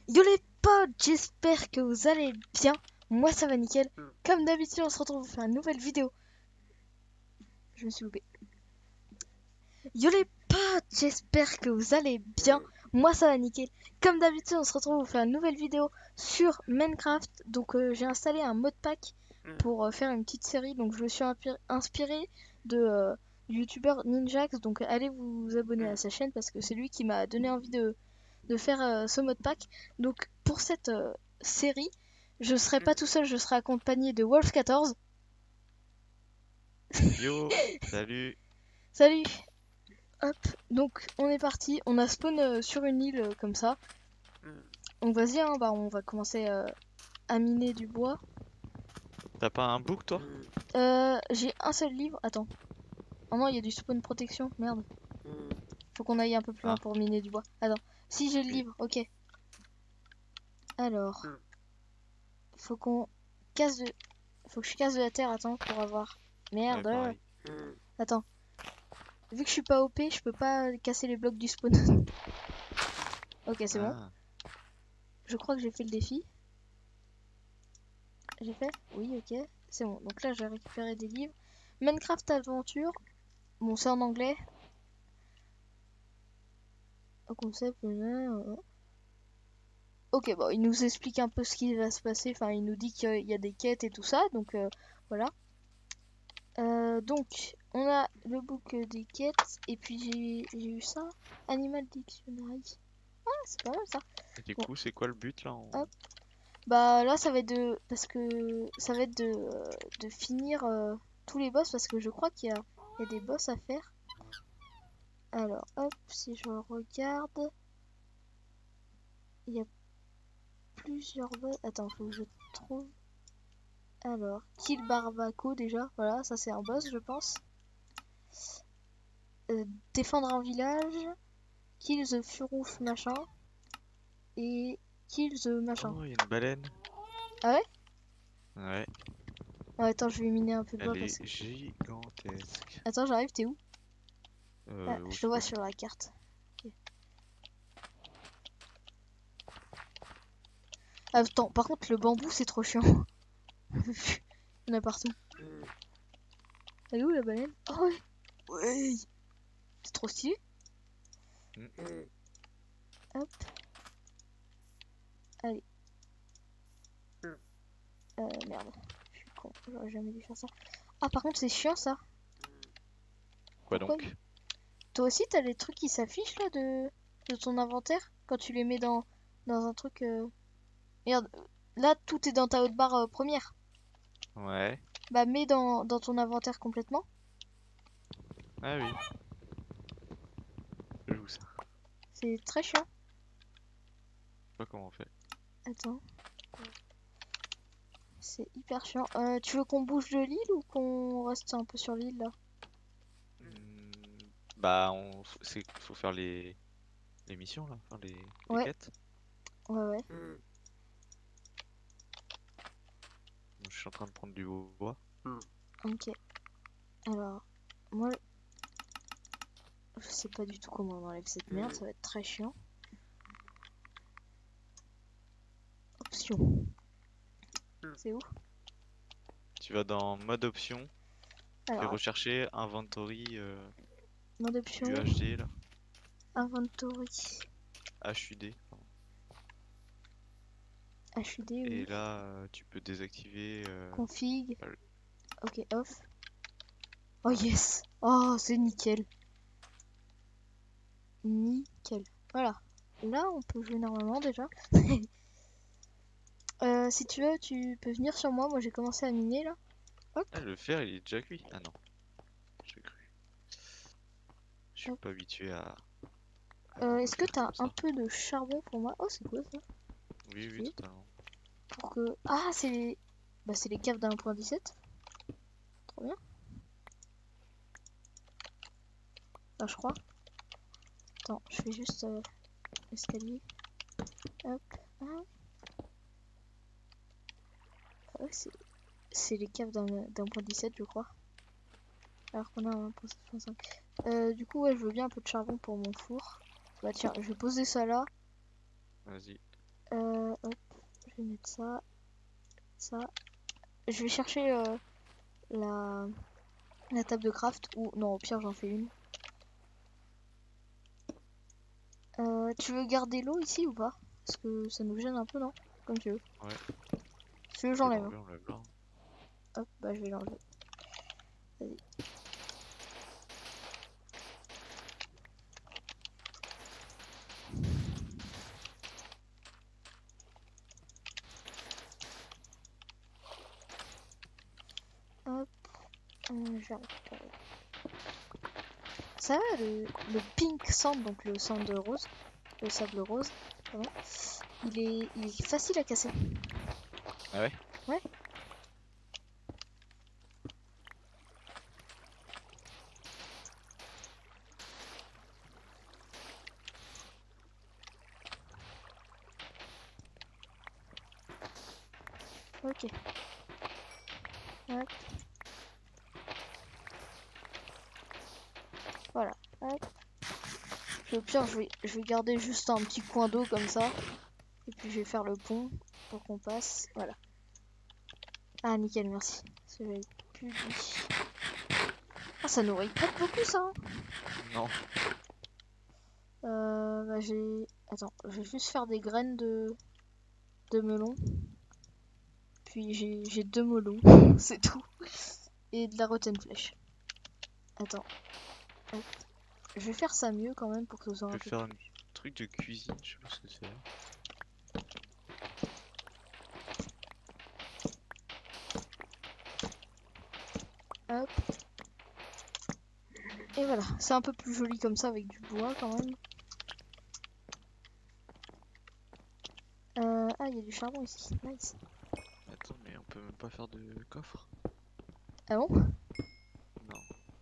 Yo les potes, j'espère que vous allez bien. Moi ça va nickel. Comme d'habitude, on se retrouve pour faire une nouvelle vidéo. Je me suis loupé. Yo les potes, j'espère que vous allez bien. Moi ça va nickel. Comme d'habitude, on se retrouve pour faire une nouvelle vidéo sur Minecraft. Donc j'ai installé un modpack pour faire une petite série. Donc je me suis inspiré de youtubeur Ninjax. Donc allez vous abonner à sa chaîne parce que c'est lui qui m'a donné envie de faire ce modpack. Donc pour cette série, je serai pas tout seul, je serai accompagné de Wolf14. Yo, salut. Salut. Hop, donc on est parti, on a spawn sur une île comme ça. Donc vas-y, hein, bah, on va commencer à miner du bois. T'as pas un book toi? J'ai un seul livre, attends. Oh non, il y a du spawn protection, merde. Faut qu'on aille un peu plus loin Ah, pour miner du bois. Attends, si j'ai le ok. livre, ok. Alors, faut qu'on casse de... Faut que je casse de la terre, attends, pour avoir... Ouais, Merde. pareil. Attends, vu que je suis pas OP, je peux pas casser les blocs du spawn. Ok, c'est bon. Ah, Je crois que j'ai fait le défi. J'ai fait? Oui, ok. C'est bon. Donc là, j'ai récupéré des livres. Minecraft Aventure. Bon, c'est en anglais. Au concept. Ok, bon, il nous explique un peu ce qui va se passer. Enfin, il nous dit qu'il y a des quêtes et tout ça. Donc, voilà. Donc, on a le book des quêtes. Et puis, j'ai eu ça. Animal Dictionary. Ah, c'est pas mal ça. et du Bon, coup, c'est quoi le but là hop. Bah là ça va être de parce que ça va être de finir tous les boss parce que je crois qu'il y a des boss à faire. Alors hop, si je regarde, il y a plusieurs boss. Attends, faut que je trouve. Alors, Kill Barbaco déjà, voilà, ça c'est un boss je pense. Euh, Défendre un village, Kill the Furuf machin et Kill the machin. Oh, il y a une baleine. Ah ouais? Ouais, Ah, attends, je vais miner un peu de bois elle parce est que... gigantesque. Attends, j'arrive, t'es où? Ah, Où je te tu vois peux. sur la carte. Ok. Attends, par contre, le bambou, c'est trop chiant. Il y en a partout. Elle est où la baleine? Oh ouais! Ouais! C'est trop stylé. Hmm. Hop, allez. Merde. Je suis con, j'aurais jamais dû faire ça. Ah, par contre, c'est chiant ça. Quoi Pourquoi? donc? Toi aussi, t'as les trucs qui s'affichent là de ton inventaire quand tu les mets dans un truc. Regarde, là, tout est dans ta haute barre première. Ouais. Bah, mets dans ton inventaire complètement. Ah oui, je joue ça. C'est très chiant. Je sais pas comment on fait. Attends, c'est hyper chiant. Tu veux qu'on bouge de l'île ou qu'on reste un peu sur l'île là? Bah, faut faire les missions là, faire les Ouais, quêtes. ouais, ouais. Donc, je suis en train de prendre du bois. Ok. Alors, moi, je sais pas du tout comment on enlève cette merde, ça va être très chiant. Option. C'est où? Tu vas dans mode option, puis Alors, rechercher inventory mode option, UHD là. inventory, HUD. HUD, Et oui. là, tu peux désactiver. Config, Bah, ok, off. Oh yes! Oh, c'est nickel. Nickel. Voilà. Là, on peut jouer normalement déjà. Si tu veux, tu peux venir sur moi. Moi, j'ai commencé à miner là. Hop, ah, le fer il est déjà cuit. Ah non, j'ai cru. Je suis hop. pas habitué à Est-ce que faire t'as comme un ça. peu de charbon pour moi? Oh, c'est quoi ça? Oui, oui, Stylé. totalement. Pour que. Ah, c'est les. Bah, c'est les caves d'1.17. Trop bien. Enfin, je crois. Attends, je fais juste escalier. Hop. Ah, ouais, c'est les caves d'1.17, je crois. Alors qu'on a un 1.7.5. Du coup, ouais, je veux bien un peu de charbon pour mon four. Bah, tiens, je vais poser ça là. Vas-y. Hop, je vais mettre ça, ça. Je vais chercher la... la table de craft, ou non, au pire j'en fais une. Tu veux garder l'eau ici ou pas? Parce que ça nous gêne un peu, non? Comme tu veux. Ouais. Si tu veux, j'enlève. On lève là. Hop, bah je vais l'enlever. Vas-y. Hop, je vais récupérer. Ça va, le pink sand, donc le sand rose, le sable rose, pardon, il est facile à casser. Ah ouais? Ouais. Ok. Hop. Voilà. Hop. Puis au pire, je vais garder juste un petit coin d'eau comme ça. Et puis je vais faire le pont pour qu'on passe. Voilà. Ah, nickel, merci. Parce que j'avais plus dit. Ah, ça nourrit pas beaucoup ça. Non. Bah j'ai. Attends, je vais juste faire des graines de melon. Puis j'ai 2 melons, c'est tout. Et de la rotten flèche. Attends. Hop. Je vais faire ça mieux quand même pour que ce soit Je un vais peu. faire un truc de cuisine, je sais pas ce que c'est. Hop. Et voilà, c'est un peu plus joli comme ça avec du bois quand même. Ah, il y a du charbon ici, nice. Attends, mais on peut même pas faire de coffre? Ah bon? Non.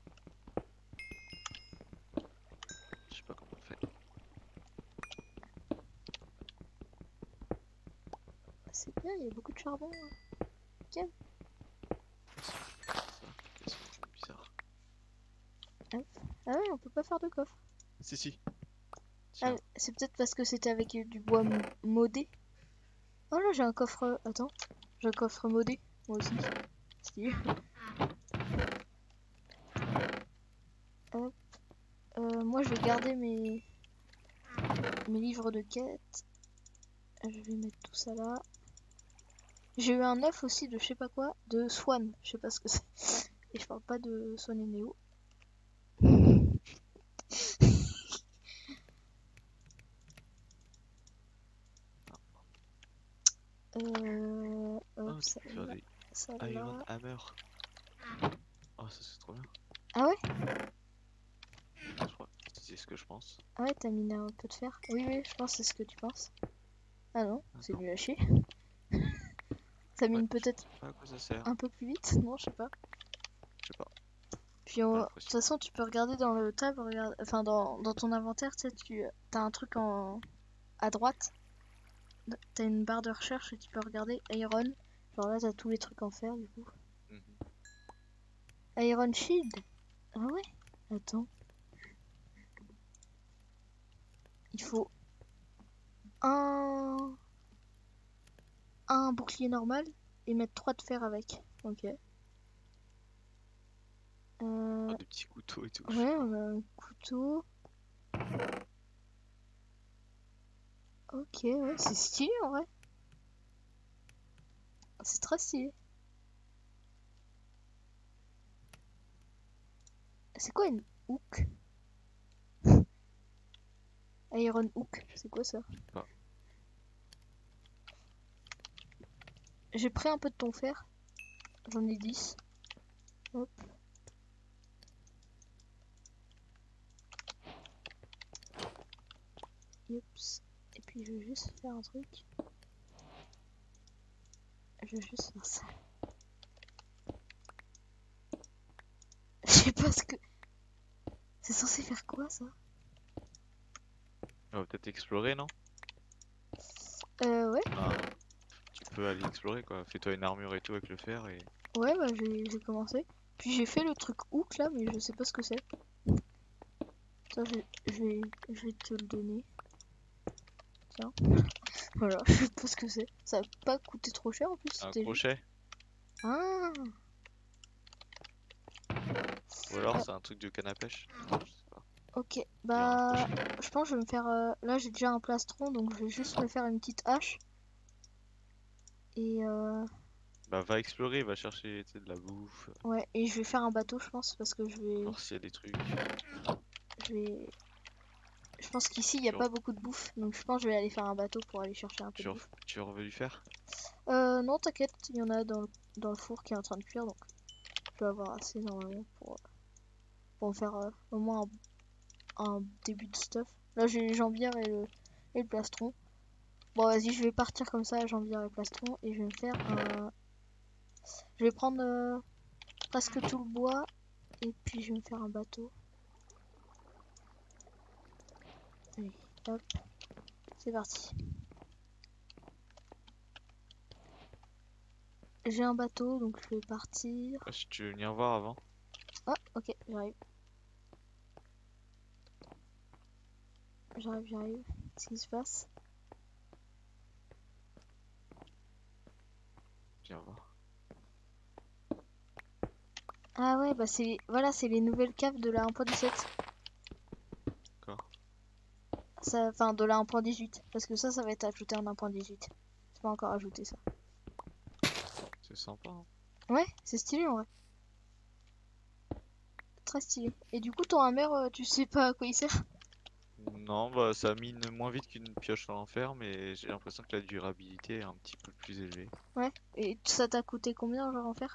Je sais pas comment on fait. C'est bien, il y a beaucoup de charbon. Nickel. Ça, c'est bizarre. Hop. Ah ouais, on peut pas faire de coffre. Si, si. Ah, Tiens. c'est peut-être parce que c'était avec du bois modé. Oh là, j'ai un coffre. Attends, j'ai un coffre modé, moi aussi. Stylé. Hop. Moi, je vais garder mes livres de quête. Je vais mettre tout ça là. J'ai eu un œuf aussi de je sais pas quoi, de Swan. Je sais pas ce que c'est. Et je parle pas de Swan et Neo. Hop, Oh, tu ça peux faire là, des ça Iron là. Hammer. Oh, ça c'est trop bien. Ah ouais? Je crois que c'est ce que je pense. Ah ouais, t'as miné un peu de fer. Oui, oui, je pense que c'est ce que tu penses. Ah non, c'est Attends. nul à chier. Ça Ouais, mine je peut-être sais pas à quoi ça sert. un peu plus vite, non, je sais pas. Je sais pas. Puis Pas de toute l'impression. façon, tu peux regarder dans le tab, enfin dans ton inventaire, tu sais, tu as un truc à droite. T'as une barre de recherche et tu peux regarder Iron. Genre là, t'as tous les trucs en fer du coup. Mhm. Iron Shield. Ah ouais? Attends. Il faut un bouclier normal et mettre 3 de fer avec. Ok. Oh, des petits couteaux et tout. Je sais Ouais, pas. on a un couteau. Ok, ouais, c'est stylé en vrai. C'est très stylé. C'est quoi une hook? Iron hook, c'est quoi ça? Je sais pas. J'ai pris un peu de ton fer. J'en ai 10. Hop. Oups. Et puis je vais juste faire un truc. Je vais juste faire ça. Je sais pas ce que... C'est censé faire quoi ça? On va peut-être explorer, non? Ouais. Ah, tu peux aller explorer quoi. Fais-toi une armure et tout avec le fer et. Ouais, bah j'ai commencé. Puis j'ai fait le truc hook là, mais je sais pas ce que c'est. Ça, je vais te le donner. Tiens. Voilà, je sais pas ce que c'est. Ça va pas coûter trop cher en plus. Un C'était... crochet. Ah, Ou alors Ah. c'est un truc de canne à pêche. Je sais pas. ok. Il y a un Bah, crochet. je pense que je vais me faire... Là, j'ai déjà un plastron, donc je vais juste me faire une petite hache. Et Bah va explorer, va chercher tu sais, de la bouffe, ouais, et je vais faire un bateau, je pense, parce que voir s'il y a des trucs. je vais... Je pense qu'ici, il n'y a Tu, pas re- beaucoup de bouffe, donc je pense que je vais aller faire un bateau pour aller chercher un peu de bouffe. tu es revenu faire? Non, t'inquiète, il y en a dans le four qui est en train de cuire, donc je vais avoir assez normalement pour me faire au moins un début de stuff. Là, j'ai les jambières et le plastron. Bon, vas-y, je vais partir comme ça, jambières et plastron, et je vais me faire un... Je vais prendre presque tout le bois, et puis je vais me faire un bateau. Allez, hop, c'est parti. J'ai un bateau, donc je vais partir. Ah, si tu veux venir voir avant. Ah, ok, j'arrive. J'arrive. Qu'est-ce qui se passe? Viens voir. Ah ouais, bah c'est... Voilà, c'est les nouvelles caves de la 1.17. D'accord. Ça... Enfin, de la 1.18. Parce que ça va être ajouté en 1.18. C'est pas encore ajouté, ça. C'est sympa. Hein. Ouais, c'est stylé, en vrai. Très stylé. Et du coup, ton hammer, tu sais pas à quoi il sert? Non, bah ça mine moins vite qu'une pioche en enfer, mais j'ai l'impression que la durabilité est un petit peu plus élevée. Ouais. Et ça t'a coûté combien, genre, en faire?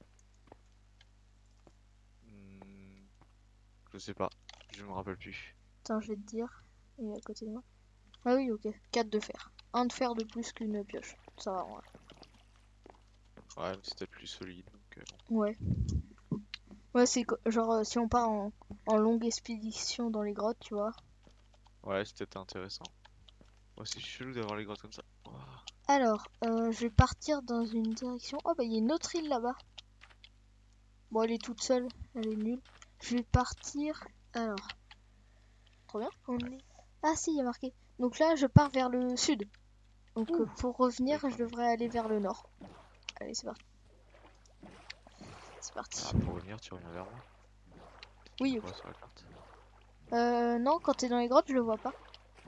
Hmm, je sais pas, je me rappelle plus. Attends, je vais te dire. Il est à côté de moi. Ah oui, ok. 4 de fer. Un de fer de plus qu'une pioche. Ça va, ouais. Ouais, mais c'était plus solide, donc Ouais. Ouais, c'est genre si on part en longue expédition dans les grottes, tu vois. ouais, c'était intéressant. Ouais, c'est chelou d'avoir les grottes comme ça. Ouah. Alors, je vais partir dans une direction. Oh, bah, il y a une autre île là-bas. Bon, elle est toute seule, elle est nulle. Je vais partir. Alors, trop bien. Ah, si, il y a marqué. Donc là, je pars vers le sud. Donc, pour revenir, je devrais aller vers le nord. Allez, c'est parti. C'est parti. Ah, pour revenir, tu reviens vers moi. Oui, Je ok. vois sur la carte. Non, quand t'es dans les grottes, je le vois pas.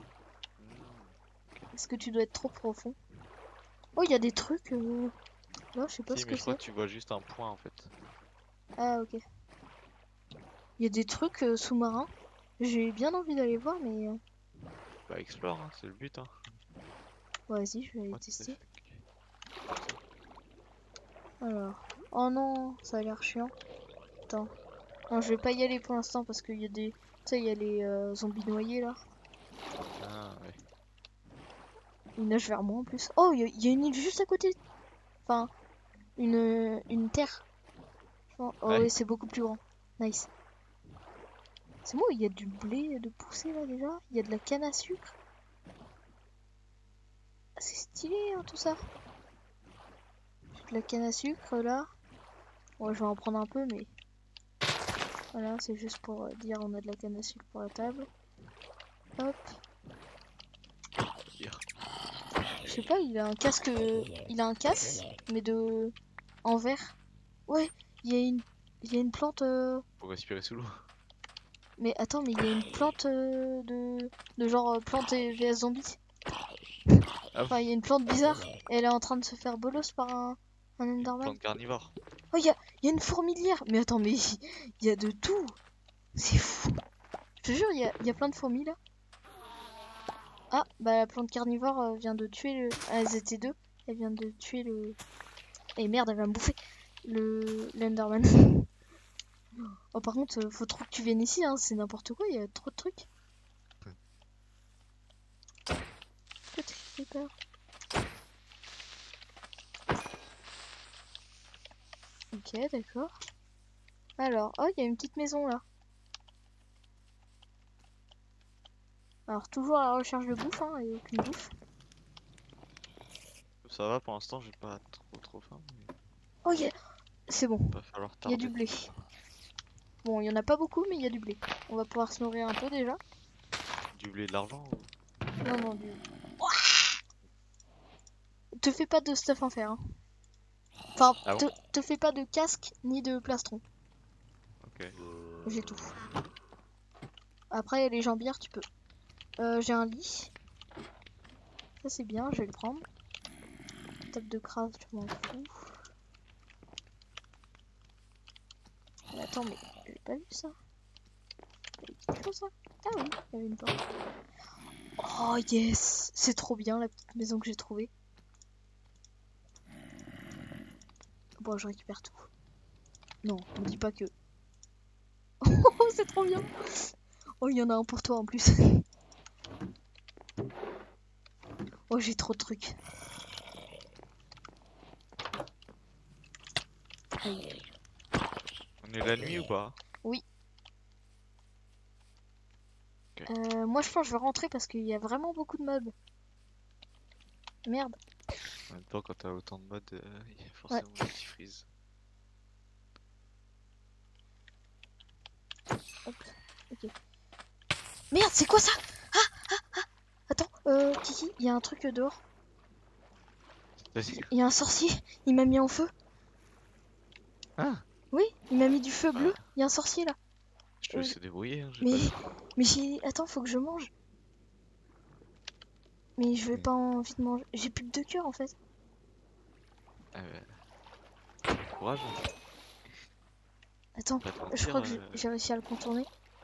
Hmm. Parce que tu dois être trop profond. Oh, il y a des trucs. Là, je sais pas Si, ce mais que je crois c'est. que tu vois juste un point en fait. Ah, ok. Il y a des trucs sous-marins. J'ai bien envie d'aller voir, mais Bah, explore, hein, c'est le but, hein. vas-y, je vais aller What the tester. fuck. Alors, oh non, ça a l'air chiant. Attends, non, je vais pas y aller pour l'instant parce qu'il y a des, tu sais, il y a les zombies noyés là. Ah, ouais. Ils nagent vers moi en plus. Oh, il y a une île juste à côté. Enfin, une terre. Oh Ouais. ouais, c'est beaucoup plus grand. Nice. C'est bon, il y a du blé de pousser là déjà. Il y a de la canne à sucre. Ah, c'est stylé hein, tout ça. J'ai de la canne à sucre là. Bon, je vais en prendre un peu, mais voilà, c'est juste pour dire on a de la canne à sucre pour la table. Hop. Dire. Je sais pas, il a un casque, mais en verre. Ouais, il y a une plante. Pour respirer sous l'eau. Mais attends, mais il y a une plante de genre plante et vs zombie. Ah, Enfin, il y a une plante bizarre. Et elle est en train de se faire bolos par un une Enderman. plante carnivore. Oh, il y a une fourmilière. Mais attends, mais il y a de tout. C'est fou. Je te jure, il y a plein de fourmis là. Ah, bah la plante carnivore vient de tuer le. Ah, elles étaient deux. Elle vient de tuer le. Et merde, elle va me bouffer l'Enderman. Oh, par contre, faut trop que tu viennes ici, hein, c'est n'importe quoi, il y a trop de trucs. Petit creeper. Ok, d'accord. Alors, oh, il y a une petite maison là. Alors, toujours à la recherche de bouffe, hein, et aucune bouffe. Ça va pour l'instant, j'ai pas trop faim. Mais Oh, c'est bon, va falloir il y a tarder. du blé. Bon, il y en a pas beaucoup, mais il y a du blé. On va pouvoir se nourrir un peu déjà. Du blé de l'argent ou... Non, non, du. Oh, te fais pas de stuff en fer. Hein. Enfin, Ah bon te fais pas de casque ni de plastron. Ok. J'ai tout. Après, les jambières, tu peux. J'ai un lit. Ça, c'est bien, je vais le prendre. Table de craft, je m'en fous. Mais attends, mais j'ai pas vu ça. Il y avait quelque chose, ça. Ah oui, il y avait une porte. Oh yes, c'est trop bien la petite maison que j'ai trouvée. Bon, je récupère tout. Non, me dis pas que. Oh, c'est trop bien. Oh, il y en a un pour toi en plus. Oh, j'ai trop de trucs. Aïe. On est la nuit ou pas? Oui. Ok. Moi, je pense que je vais rentrer parce qu'il y a vraiment beaucoup de mobs. Merde. En même temps, quand t'as autant de modes, il y a forcément des petits freeze. Hop. Ok. Merde, c'est quoi ça? Attends, Kiki, il y a un truc dehors. Vas-y. Il y a un sorcier. Il m'a mis en feu. Ah, Oui, il m'a mis du feu bleu. Ah. Il y a un sorcier là. je te laisse se débrouiller, hein, j'ai Mais, pas... mais j'ai. Attends, faut que je mange. Mais je vais pas envie de manger. J'ai plus que 2 cœurs en fait. Courage. Attends, Pas te je crois que mentir, j'ai réussi à le contourner.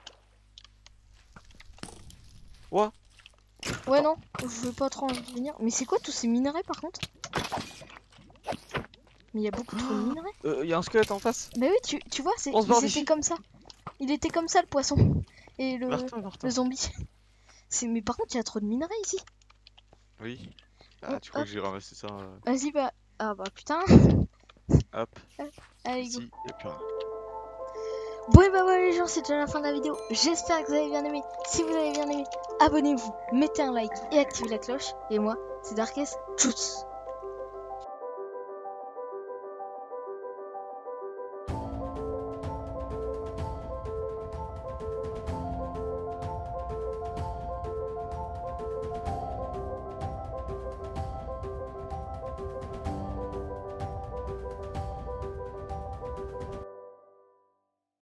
Ouah. Ouais, non, je veux pas trop en venir. Mais c'est quoi tous ces minerais par contre? Mais il y a beaucoup trop de minerais. Il y a un squelette en face. Bah oui, tu vois, On se barre ils étaient d'ici. comme ça. Il était comme ça le poisson. Et Meurs-toi, le meurs-toi. zombie. Mais par contre, il y a trop de minerais ici. Oui. Oh, Ah, tu crois hop, que j'ai ramassé ça vas-y, bah. Ah bah putain. Hop. Allez, go. Ici, y'a plus rien. Bon et bah voilà les gens, c'est déjà la fin de la vidéo. J'espère que vous avez bien aimé. Si vous avez bien aimé, abonnez-vous, mettez un like et activez la cloche. Et moi, c'est Darkest. Tchuss.